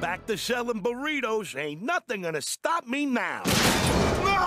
Back to selling burritos. Ain't nothing gonna stop me now.